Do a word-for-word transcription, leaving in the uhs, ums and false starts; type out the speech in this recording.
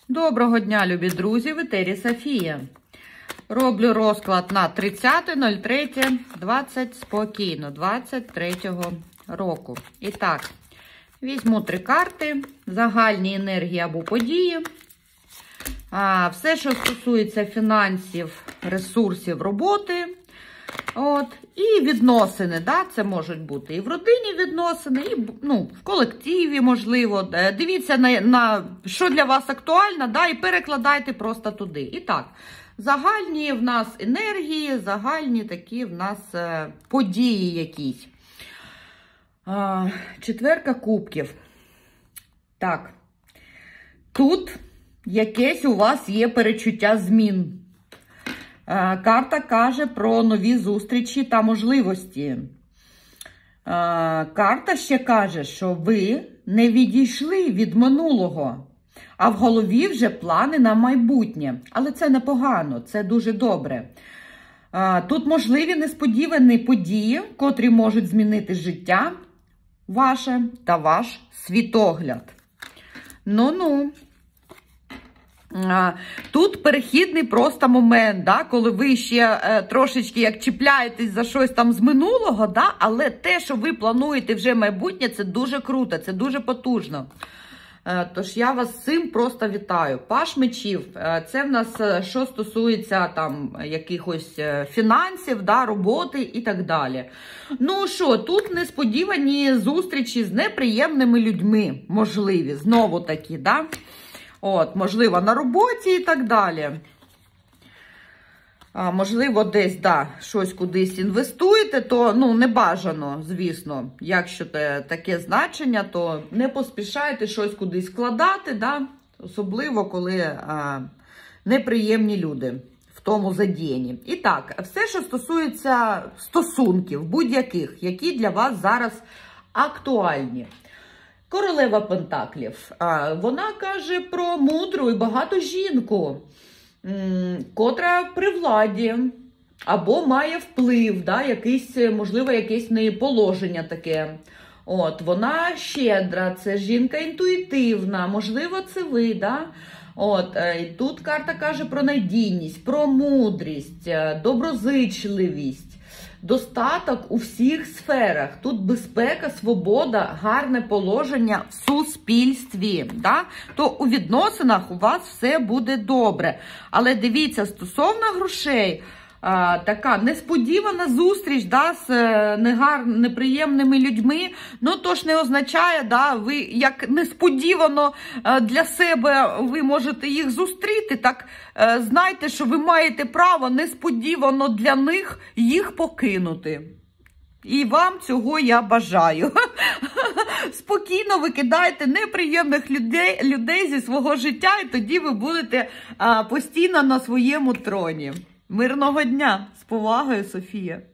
Доброго дня, любі друзі, в етері Софія. Роблю розклад на тридцяте третє двадцять спокійно, двадцять третього року. І так, візьму три карти, загальні енергії або події. А, все, що стосується фінансів, ресурсів, роботи. От, і відносини, да, це можуть бути і в родині відносини, і ну, в колективі, можливо. Дивіться, на, на що для вас актуально, да, і перекладайте просто туди. І так, загальні в нас енергії, загальні такі в нас е, події якісь. А, четверка кубків. Так, тут якесь у вас є перечуття змін. Карта каже про нові зустрічі та можливості. Карта ще каже, що ви не відійшли від минулого, а в голові вже плани на майбутнє. Але це непогано, це дуже добре. Тут можливі несподівані події, котрі можуть змінити життя ваше та ваш світогляд. Ну-ну. Тут перехідний просто момент, да, коли ви ще е, трошечки як чіпляєтесь за щось там з минулого, да, але те, що ви плануєте вже майбутнє, це дуже круто, це дуже потужно. Е, тож я вас з цим просто вітаю. Паш мечів, е, це в нас, е, що стосується там якихось е, фінансів, да, роботи і так далі. Ну що, тут несподівані зустрічі з неприємними людьми, можливі, знову такі, да. От, можливо, на роботі і так далі. А, можливо, десь, да, щось кудись інвестуєте, то, ну, не бажано, звісно. Якщо це таке значення, то не поспішайте щось кудись вкладати, да? Особливо, коли а, неприємні люди в тому задіяні. І так, все, що стосується стосунків будь-яких, які для вас зараз актуальні. Королева Пентаклів. Вона каже про мудру і багату жінку, котра при владі або має вплив, да, якийсь, можливо, якесь в неї положення таке. От, вона щедра, це жінка інтуїтивна, можливо, це ви, да? От, і тут карта каже про надійність, про мудрість, доброзичливість. Достаток у всіх сферах. Тут безпека, свобода, гарне положення в суспільстві. Да? То у відносинах у вас все буде добре. Але дивіться, стосовно грошей, а, така несподівана зустріч, да, з негар... неприємними людьми, ну то ж не означає, да, ви як несподівано для себе ви можете їх зустріти, так знайте, що ви маєте право несподівано для них їх покинути. І вам цього я бажаю. Спокійно викидайте неприємних людей, людей зі свого життя, і тоді ви будете а, постійно на своєму троні. Мирного дня! З повагою, Софія!